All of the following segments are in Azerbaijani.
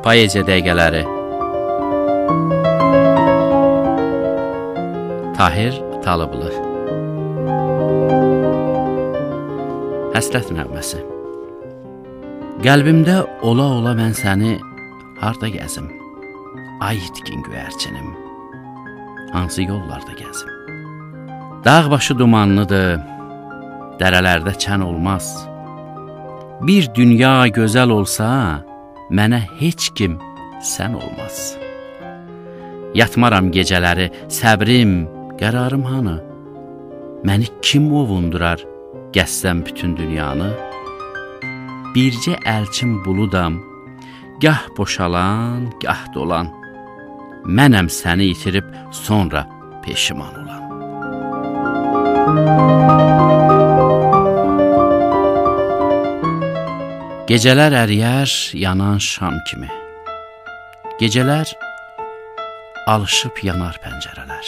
Poeziya dəqiqələri. Tahir Talıblı. Həsrət nəğməsi. Qəlbimdə ola-ola mən səni harda gəzim? Ay itkin göyərçinim, hansı yollarda gəzim? Dağ başı dumanlıdır, dərələrdə çən olmaz. Bir dünya gözəl olsa, mənə heç kim sən olmaz. Yatmaram gecələri, səbrim, qərarım hanı? Məni kim ovundurar, gəzsəm bütün dünyanı? Bircə əlçin buludam, gah boşalan, gah dolan. Mənəm səni itirib sonra peşiman olan. Gecələr əriyər, yanan şam kimi. Gecələr alışıb yanar pəncərələr.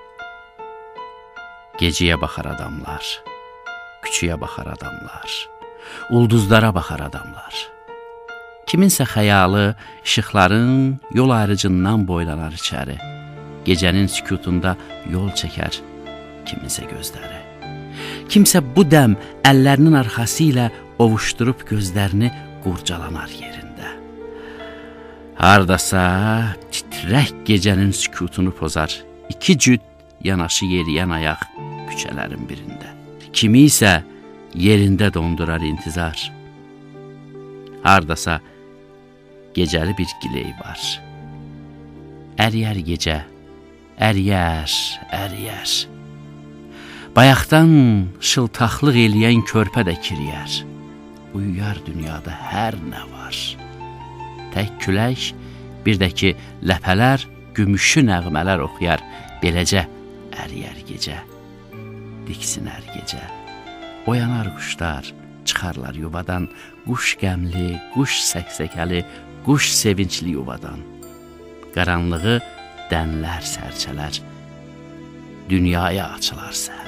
Gecəyə baxar adamlar, küçüyə baxar adamlar, ulduzlara baxar adamlar. Kiminsə xəyalı işıqların yol ayrıcından boylanar içəri. Gecənin sükutunda yol çəkər kiminsə gözləri. Kimsə bu dəm əllərinin arxası ilə ovuşdurub gözlərini qurcalanar yerində. Hardasa titrək gecənin sükutunu pozar iki cüt yanaşı yeriyən ayaq küçələrin birində. Kimi isə yerində dondurar intizar. Hardasa gecəli bir giley var. Əriyər gecə, əriyər, əriyər. Bayaqdan şıltaqlıq eləyən körpə də kiriyər. Uyuyar dünyada hər nə var. Tək külək, bir də ki ləpələr gümüşü nəğmələr oxuyar. Beləcə əriyər gecə, diksinər gecə. Oyanar quşlar, çıxarlar yuvadan. Quş qəmli, quş səksəkəli, quş sevincli yuvadan. Qaranlığı dənlər sərçələr, dünyaya açılar səhərlər.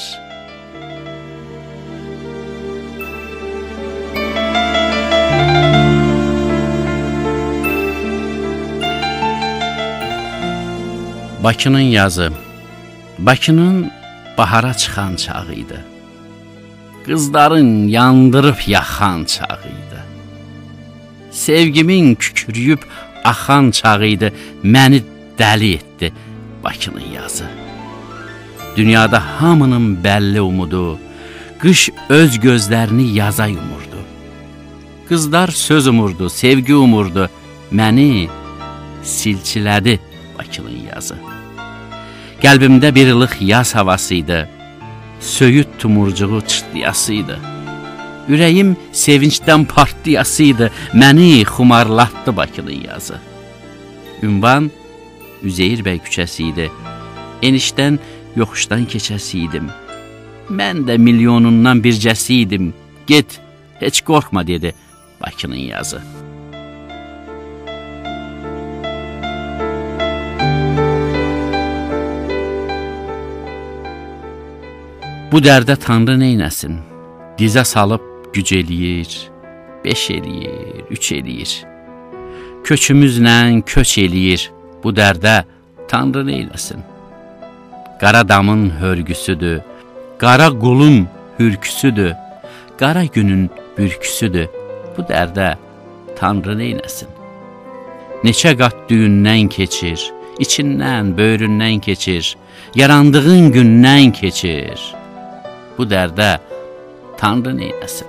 Bakının yazı. Bakının bahara çıxan çağı idi. Qızların yandırıb yaxan çağı idi. Sevgimin kükürüyüb axan çağı idi. Məni dəli etdi Bakının yazı. Dünyada hamının bəlli umudu, qış öz gözlərini yaza yumurdu. Qızlar söz umurdu, sevgi umurdu. Məni silçilədi Bakının yazı. Qəlbimdə bir ilıq yaz havasıydı. Söyüd tumurcuğu çıtlayasıydı. Ürəyim sevincdən partlayasıydı. Məni xumarlatdı Bakının yazı. Ünvan Üzeyir bəy küçəsi idi. Enişdən yoxuşdan keçəsiydim. Mən də milyonundan bircəsiydim. Get, heç qorxma dedi Bakının yazı. Bu dərdə Tanrı neynəsin? Dizə salıb güc eləyir, 5 eləyir, 3 eləyir. Köçümüzlə köç eləyir, bu dərdə Tanrı neyləsin? Qara damın hörgüsüdür, qara qulun hürküsüdür, qara günün bürküsüdür, bu dərdə Tanrı neyləsin? Neçə qat düyündən keçir, içindən, böyründən keçir, yarandığın gündən keçir. Bu dərdə Tanrı neyləsin?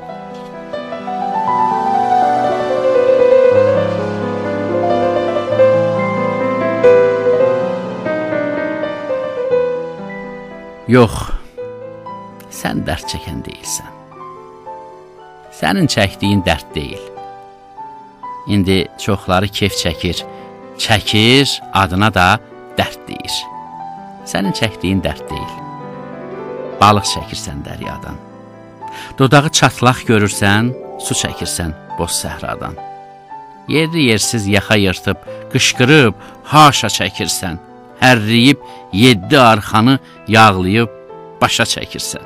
Yox, sən dərd çəkən deyilsən. Sənin çəkdiyin dərd deyil. İndi çoxları kef çəkir, çəkir, adına da dərd deyir. Sənin çəkdiyin dərd deyil. Balıq çəkirsən dəryadan. Dodağı çatlaq görürsən, su çəkirsən boz səhradan. Yerli yersiz yaxa yırtıb, qışqırıb, haşa çəkirsən. Hərriyib 7 arxanı yağlayıb başa çəkirsən.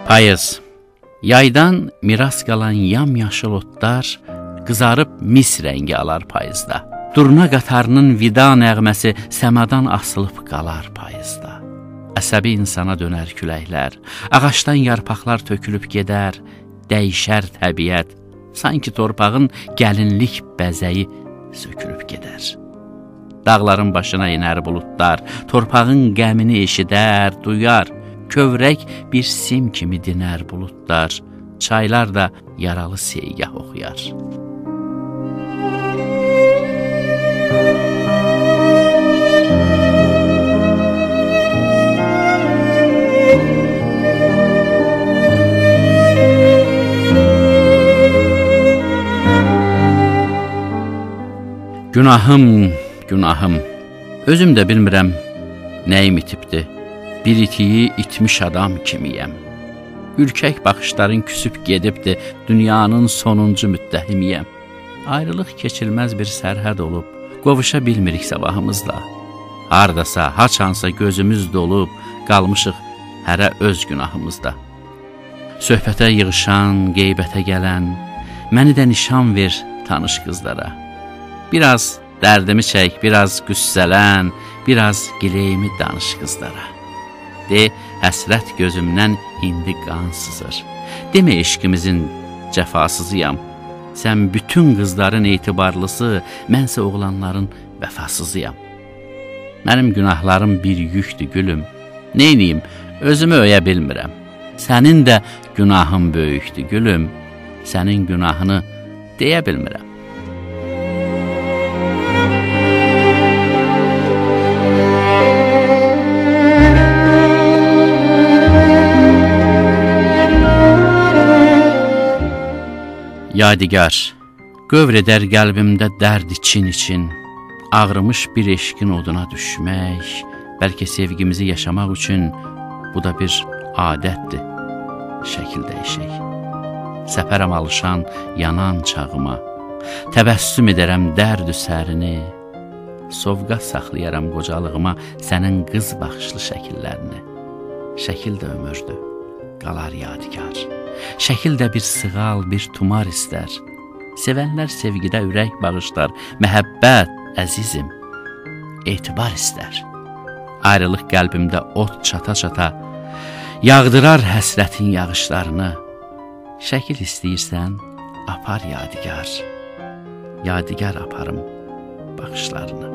Payız. Yaydan miras qalan yamyaşıl otlar qızarıb mis rəngi alar payızda. Durna qatarının vida nəğməsi səmadan asılıb qalar payızda. Əsəbi insana dönər küləklər, ağaçdan yarpaqlar tökülüb gedər, dəyişər təbiət, sanki torpağın gəlinlik bəzəyi sökülüb gedər. Dağların başına inər buludlar, torpağın qəmini eşidər, duyar, kövrək bir sim kimi dinər buludlar, çaylar da yaralı seygah oxuyar. Günahım, günahım, özüm də bilmirəm nəyim itibdi. Bir itiyi itmiş adam kimiyəm. Ürkək baxışların küsüb gedibdi, dünyanın sonuncu müttəhimiyəm. Ayrılıq keçilməz bir sərhəd olub, qovuşa bilmirik sabahımızla. Hardasa, haçansa gözümüz dolub, qalmışıq hərə öz günahımızda. Söhbətə yığışan, qeybətə gələn, məni də nişan ver tanış qızlara. Biraz dərdimi çək, biraz qüssələn, biraz gileyimi danış qızlara. De, həsrət gözümdən indi qan sızır. Demə eşqimizin cəfasızıyam. Sən bütün qızların etibarlısı, mənsə oğlanların vəfasızıyam. Mənim günahlarım bir yükdür gülüm. Neyniyim, özümü öyə bilmirəm. Sənin də günahın böyükdür gülüm. Sənin günahını deyə bilmirəm. Yadigar, qövr edər qəlbimdə dərd için, ağrımış bir eşqin oduna düşmək, bəlkə sevgimizi yaşamaq üçün bu da bir adətdir, şəkil dəyişək. Səpərəm alışan, yanan çağıma, təbəssüm edərəm dərd sərini, sovqat saxlayaram qocalığıma sənin qız baxışlı şəkillərini. Şəkil də ömürdür, qalar yadigar. Şəkil də bir sığal, bir tumar istər. Sevənlər sevgidə ürək bağışlar, məhəbbət, əzizim, etibar istər. Ayrılıq qəlbimdə ot çata-çata, yağdırar həsrətin yağışlarını. Şəkil istəyirsən, apar yadigar. Yadigar aparım baxışlarını.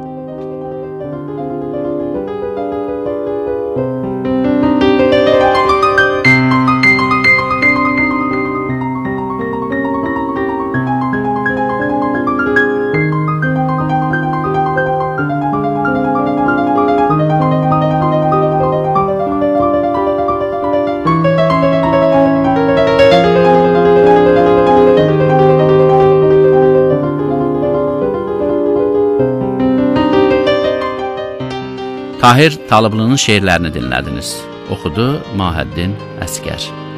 Tahir Talıblının şeirlərini dinlədiniz. Oxudu Mahəddin Əsgər.